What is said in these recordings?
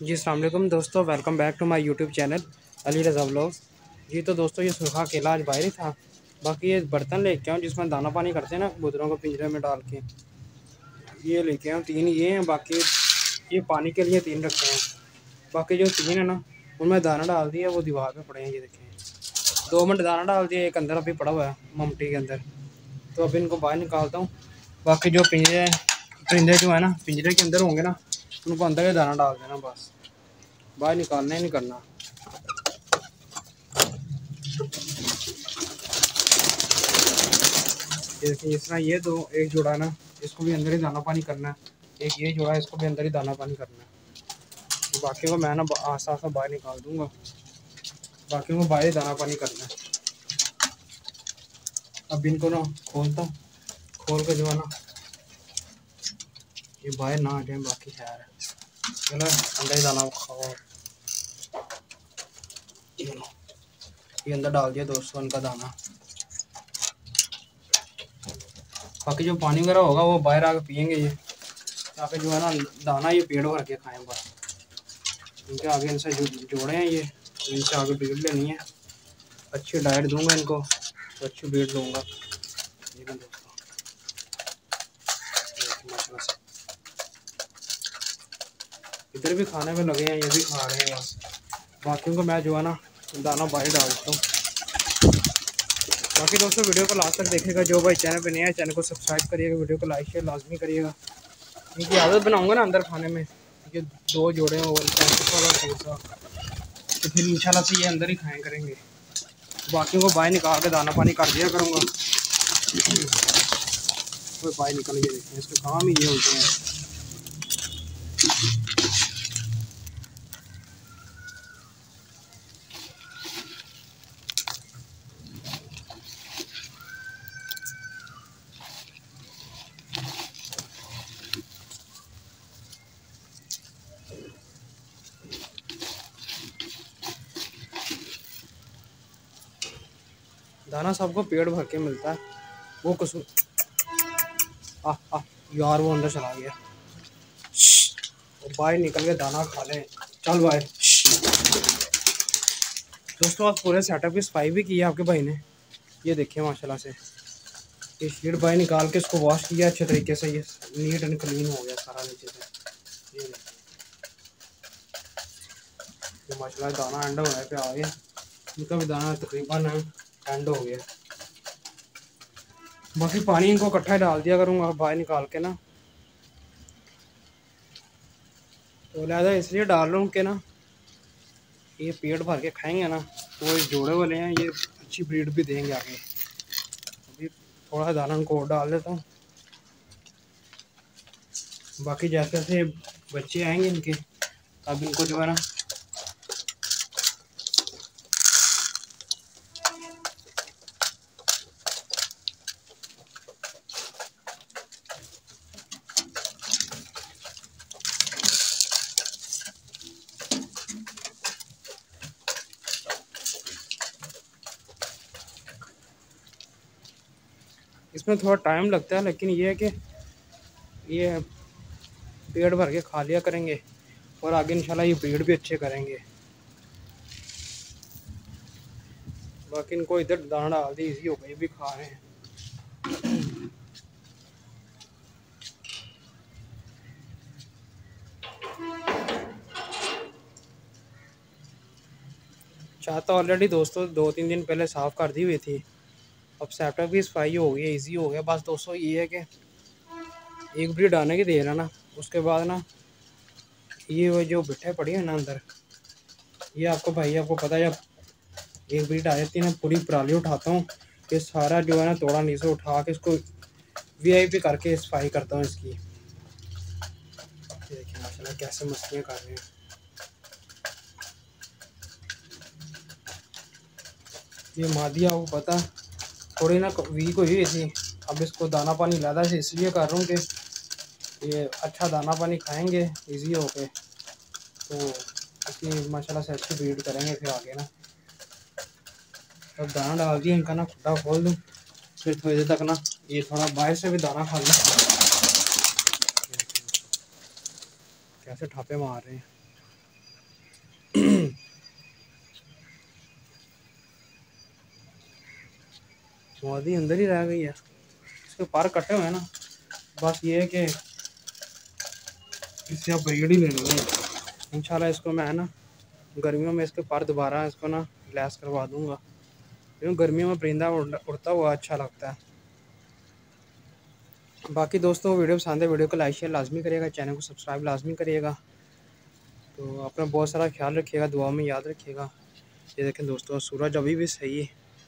जी अस्सलाम वालेकुम दोस्तों, welcome back to my YouTube channel Ali Raza vlogs. जी तो दोस्तों, ये सूखा केला आज बाहर ही था। बाकी ये बर्तन लेके आऊँ जिसमें दाना पानी करते हैं ना कबूतरों को पिंजरे में डाल के, ये लेके आऊँ। 3 ये हैं, बाकी ये पानी के लिए 3 रखे हैं। बाकी जो 3 है ना, उनमें दाना डाल दिया, वो दीवार पे पड़े हैं। ये देखें, 2 मिनट दाना डाल दिया, एक अंदर अभी पड़ा हुआ है ममटी के अंदर। तो अभी इनको बाहर निकालता हूँ। बाकी जो परिंदे जो है ना पिंजरे के अंदर होंगे ना, उनको अंदर ही दाना डाल देना, बस बाहर निकालना ही नहीं करना। देखिए इस तरह ये दो, एक जोड़ा ना, इसको भी अंदर ही दाना पानी करना है। एक ये जोड़ा, इसको भी अंदर ही दाना पानी करना है। तो बाकी को मैं ना आस्ता आस्ता बाहर निकाल दूंगा। बाकी को बाहर ही दाना पानी करना है। अब इनको ना खोलता हूँ, खोल के जो है ना ये बाहर ना आ जाए। बाकी खैर है, चलो अंदर ही दाना खाओ। ये अंदर डाल दिया दोस्तों इनका दाना। बाकी जो पानी वगैरह होगा वो बाहर आके पियेंगे ये, ताकि जो है ना दाना ये पेड़ भर के खाएं। बस इनके आगे इनसे जोड़े हैं ये, तो इनसे आगे ब्रीड लेनी है। अच्छी डाइट दूंगा इनको तो अच्छी ब्रीड दूंगा। ये भी दोस्तों माशाल्लाह से इधर भी खाने में लगे हैं, ये भी खा रहे हैं। बस बाकियों को मैं जो है ना दाना बाहर डाल देता हूँ। बाकी दोस्तों वीडियो को लास्ट तक देखेगा। जो भाई चैनल पे नया है चैनल को सब्सक्राइब करिएगा, वीडियो को लाइक शेयर लाजमी करिएगा। इनकी आदत बनाऊंगा ना अंदर खाने में। ये 2 जोड़े हैं और 35 वाला दूसरा, तो फिर इंशाल्लाह से ये अंदर ही खाएँ करेंगे। बाकियों को बाहर निकाल के दाना पानी कर दिया करूँगा। कोई बाहर निकल के देखें, इसके काम ही ये होते हैं। दाना सबको पेट भर के मिलता है। वो कसूर यार वो अंदर चला गया। वो बाहर निकल के दाना खा ले। चल बाहर। दोस्तों आज पूरे सेटअप की सफाई भी की है आपके भाई ने। ये देखिए माशाल्लाह से ये शीट बाहर निकाल के इसको वॉश किया अच्छे तरीके से। ये नीट एंड क्लीन हो गया सारा नीचे से। ये माशाल्लाह दाना एंड होने पे आ गया। इनका भी दाना तकरीबन एंड हो गया। बाकी पानी इनको इकट्ठा डाल दिया करूँगा बाहर निकाल के ना। तो लिहाजा इसलिए डाल रहा हूँ कि ना ये पेट भर के खाएंगे ना, तो ये जोड़े वाले हैं, ये अच्छी ब्रीड भी देंगे आगे। अभी थोड़ा दाना इनको और डाल देता हूँ। बाकी जैसे जैसे बच्चे आएंगे इनके, अब इनको जो है ना इसमें थोड़ा टाइम लगता है, लेकिन ये है कि ये पेट भर के खा लिया करेंगे और आगे इंशाल्लाह ये ब्रीड भी अच्छे करेंगे। बाकी इनको इधर दाना डाल दी, इजी हो गई, भी खा रहे हैं। चाहता तो ऑलरेडी दोस्तों 2-3 दिन पहले साफ़ कर दी हुई थी। अब सेटअप भी सफाई हो गई, इजी हो गया। बस दोस्तों ये है कि एक ब्रीड आने की देर है ना, उसके बाद ना ये वो जो बिठे पड़ी है ना अंदर, ये आपको भाई आपको पता है, जब एक ब्रीड आ जाती है ना पूरी पराली उठाता हूँ। ये सारा जो है ना तोड़ा नीचे उठा के इसको वीआईपी करके सफाई करता हूँ इसकी। देखिए माशाल्लाह कैसे मस्तियाँ कर रहे हैं। ये मादिया वो पता थोड़ी ना वीक हुई थी। अब इसको दाना पानी ज़्यादा से इसलिए कर रहा हूँ कि ये अच्छा दाना पानी खाएंगे इजी हो के, तो इसकी माशाल्लाह से अच्छी ब्रीड करेंगे फिर आगे ना। अब दाना डाल दिया इनका ना, खुटा खोल दूँ फिर थोड़ी देर तक ना ये थोड़ा बाहर से भी दाना खा लें। कैसे ठापे मार रहे हैं। मोदी अंदर ही रह गई है, इसके पर कटे हुए हैं ना। बस ये है कि इससे अब ब्रीड ही लेनी है इंशाल्लाह। इसको मैं ना गर्मियों में इसके पर दोबारा इसको ना लैस करवा दूंगा, क्योंकि गर्मियों में परिंदा उड़ता हुआ अच्छा लगता है। बाकी दोस्तों वीडियो पसंद है, वीडियो को लाइक शेयर लाजमी करिएगा, चैनल को सब्सक्राइब लाजमी करिएगा। तो अपना बहुत सारा ख्याल रखिएगा, दुआ में याद रखिएगा। ये देखें दोस्तों सूरज अभी भी सही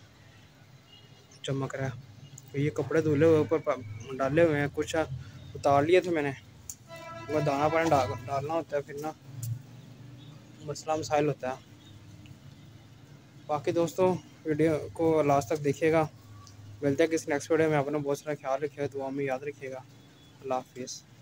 चमक रहा है। तो ये कपड़े धुले हुए ऊपर डाले हुए हैं, कुछ उतार लिए थे मैंने, वो दाना पानी डालना होता है, फिर ना मसला मसाइल होता है। बाकी दोस्तों वीडियो को लास्ट तक देखिएगा। मिलते हैं किसी नेक्स्ट वीडियो में। अपना बहुत सारा ख्याल रखिएगा, दुआ में याद रखिएगा। अल्लाह हाफिज़।